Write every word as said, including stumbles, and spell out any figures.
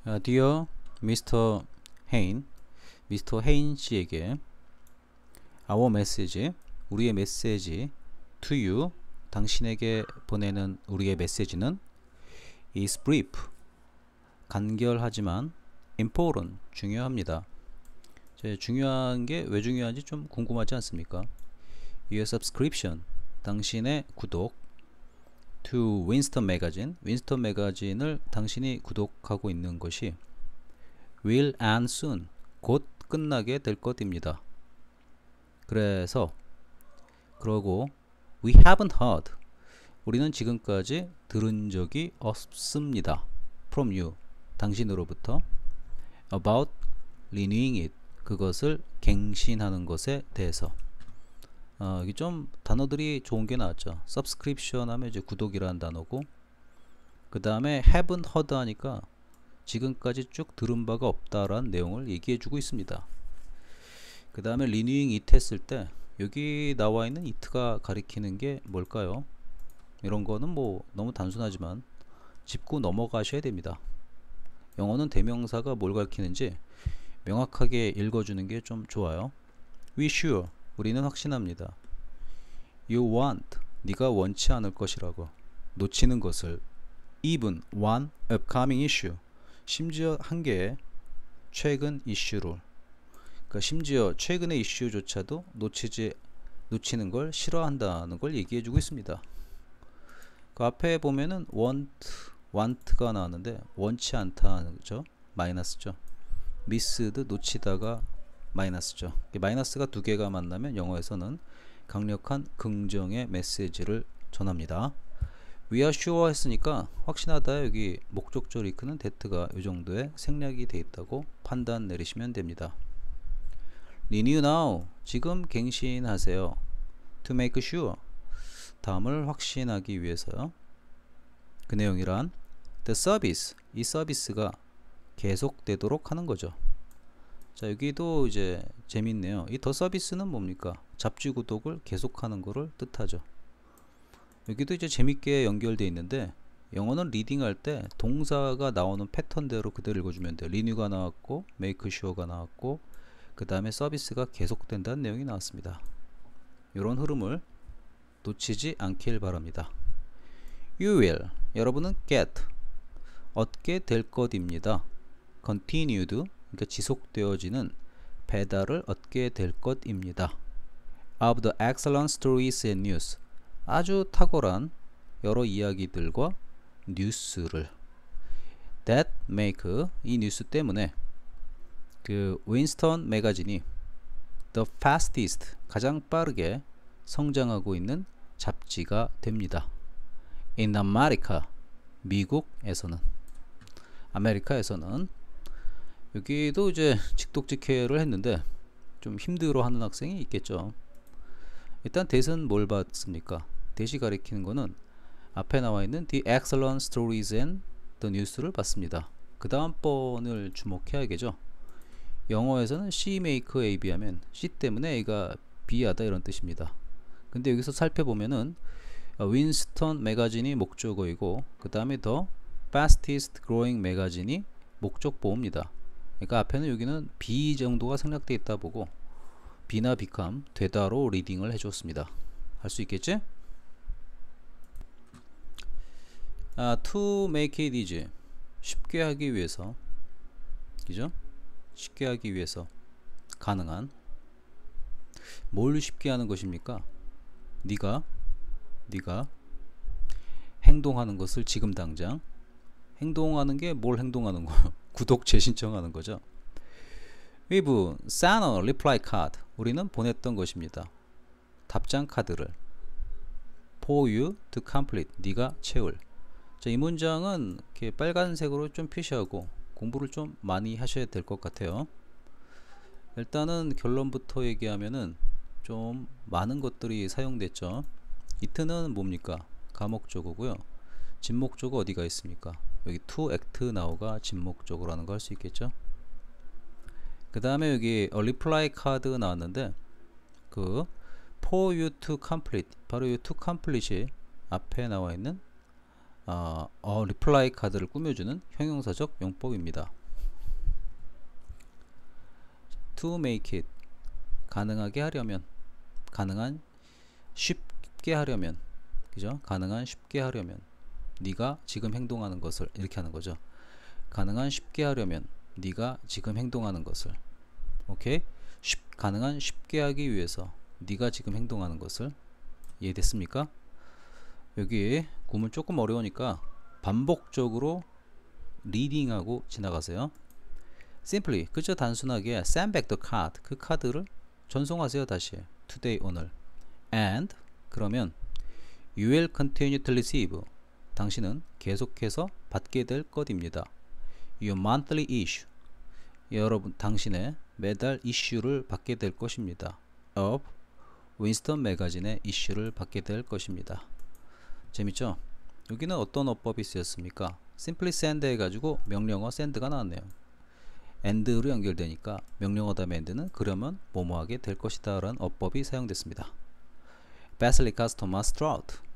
어, Dear 미스터 Hein, 미스터 Hein 씨에게 our message, 우리의 메시지 to you, 당신에게 보내는 우리의 메시지는 is brief, 간결하지만 important, 중요합니다. 제 중요한 게 왜 중요한지 좀 궁금하지 않습니까? Your subscription, 당신의 구독 to Winston Magazine, 윈스턴 매거진을 당신이 구독하고 있는 것이 will end soon, 곧 끝나게 될 것입니다. 그래서 그러고 we haven't heard, 우리는 지금까지 들은 적이 없습니다. from you, 당신으로부터 about renewing it, 그것을 갱신하는 것에 대해서. 어, 여기 좀 단어들이 좋은 게 나왔죠. subscription 하면 이제 구독이라는 단어고, 그 다음에 haven't heard 하니까 지금까지 쭉 들은 바가 없다라는 내용을 얘기해 주고 있습니다. 그 다음에 renewing it 했을 때 여기 나와 있는 it가 가리키는 게 뭘까요? 이런 거는 뭐 너무 단순하지만 짚고 넘어가셔야 됩니다. 영어는 대명사가 뭘 가리키는지 명확하게 읽어주는 게 좀 좋아요. We sure, 우리는 확신합니다. You want, 네가 원치 않을 것이라고, 놓치는 것을. Even one upcoming issue, 심지어 한 개의 최근 이슈를, 그러니까 심지어 최근의 이슈조차도 놓치지 놓치는 걸 싫어한다는 걸 얘기해 주고 있습니다. 그 앞에 보면은 want, want가 나왔는데 원치 않다는 거죠. 마이너스죠. missed, 놓치다가 마이너스죠. 마이너스가 두 개가 만나면 영어에서는 강력한 긍정의 메시지를 전합니다. We are sure 했으니까 확신하다, 여기 목적절 이끄는 that가 이 정도의 생략이 되어 있다고 판단 내리시면 됩니다. Renew now, 지금 갱신하세요. To make sure, 다음을 확신하기 위해서요. 그 내용이란 the service, 이 서비스가 계속되도록 하는 거죠. 자, 여기도 이제 재밌네요. 이 더 서비스는 뭡니까? 잡지 구독을 계속하는 거를 뜻하죠. 여기도 이제 재밌게 연결되어 있는데, 영어는 리딩 할 때 동사가 나오는 패턴대로 그대로 읽어주면 돼요. 리뉴가 나왔고 make sure가 나왔고 그 다음에 서비스가 계속된다는 내용이 나왔습니다. 이런 흐름을 놓치지 않길 바랍니다. You will, 여러분은 get, 얻게 될 것입니다. continued, 그러니까 지속되어지는 배달을 얻게 될 것입니다. of the excellent stories and news, 아주 탁월한 여러 이야기들과 뉴스를. that make, 이 뉴스 때문에 그 윈스턴 매거진이 the fastest, 가장 빠르게 성장하고 있는 잡지가 됩니다. in America, 미국에서는, 아메리카에서는. 여기도 이제 직독직해를 했는데 좀 힘들어하는 학생이 있겠죠. 일단 that은 뭘 봤습니까? that이 가리키는 거는 앞에 나와 있는 the excellent stories and the news를 봤습니다. 그 다음 번을 주목해야겠죠. 영어에서는 C make A B 하면 C 때문에 A가 B 하다, 이런 뜻입니다. 근데 여기서 살펴보면은 윈스턴 매거진이 목적어이고 그 다음에 더 fastest growing 매거진이 목적보호입니다. 그러니까 앞에는 여기는 B 정도가 생략되어 있다 보고 B나 become, 되다로 리딩을 해줬습니다. 할 수 있겠지? 아, to make it easy, 쉽게 하기 위해서, 그죠? 쉽게 하기 위해서 가능한. 뭘 쉽게 하는 것입니까? 네가 네가 행동하는 것을 지금 당장. 행동하는 게 뭘 행동하는 거예요? 구독 재신청하는 거죠. We've sent a reply card, 우리는 보냈던 것입니다. 답장 카드를. For you to complete, 네가 채울. 자, 이 문장은 이렇게 빨간색으로 좀 표시하고 공부를 좀 많이 하셔야 될 것 같아요. 일단은 결론부터 얘기하면은 좀 많은 것들이 사용됐죠. it는 뭡니까? 가목적어고요. 진목적어 어디가 있습니까? 여기 to act now가 진목적어라는 거 할 수 있겠죠. 그 다음에 여기 a reply card 나왔는데 그 for you to complete, 바로 이 to complete이 앞에 나와 있는 어, 어, 리플라이 카드를 꾸며주는 형용사적 용법입니다. to make it 가능하게 하려면, 가능한 쉽게 하려면, 그죠? 가능한 쉽게 하려면, 네가 지금 행동하는 것을, 이렇게 하는 거죠. 가능한 쉽게 하려면 네가 지금 행동하는 것을. 오케이? 쉽, 가능한 쉽게 하기 위해서 네가 지금 행동하는 것을. 이해됐습니까? 여기 구문 조금 어려우니까 반복적으로 리딩하고 지나가세요. simply, 그저 단순하게 send back the card, 그 카드를 전송하세요. 다시 today, 오늘. and, 그러면 you will continue to receive, 당신은 계속해서 받게 될 것입니다. your monthly issue, 여러분 당신의 매달 이슈를 받게 될 것입니다. of 윈스턴 매거진의 이슈를 받게 될 것입니다. 재밌죠? 여기는 어떤 어법이 쓰였습니까? simply send 해가지고 명령어 send가 나왔네요. and로 연결되니까 명령어 다음에 and는 그러면 뭐뭐 하게 될 것이다 라는 어법이 사용됐습니다. Basilica Thomas Stroud,